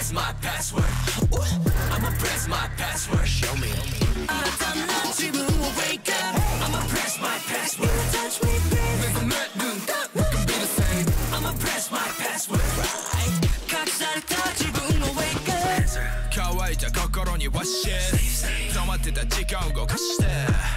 press my password. I'ma press my password. Show me. 新たな自分を wake up. I'ma press my password. Touch me, baby. Never met you. We can be the same. I'ma press my password. 隠された自分を wake up. 乾いた心にワッシュ。止まってた時間を動かして。